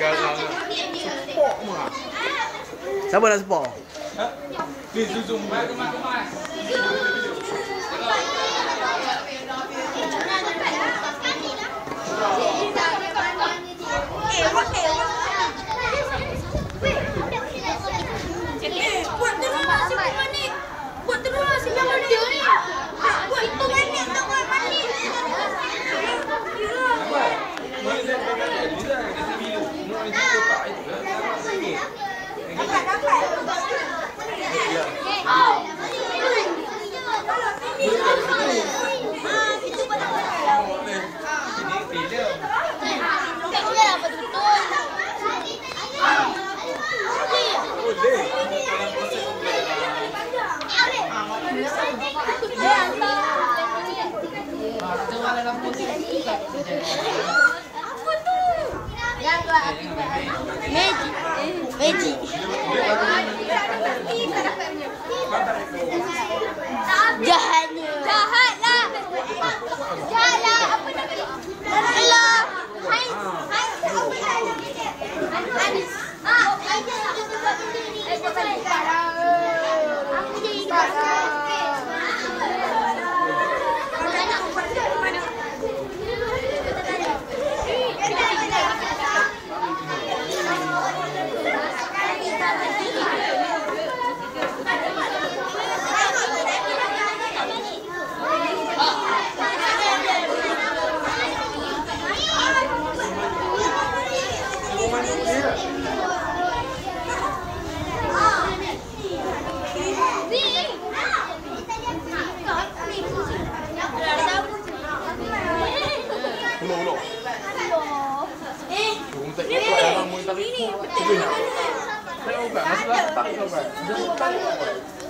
sekarang. Sport mah. Siapa nak sport? Ha? Ni zoom. Buat terus, jangan dia ni. Buat hitungan ni, tak buat balik. Magic. Jahatnya. Jahatlah. Jahatlah. Apa nama? Hello. Hai. Ulo. Tak kuat dalam mulut tadi. Ini. Saya buka masalah tak kau buat.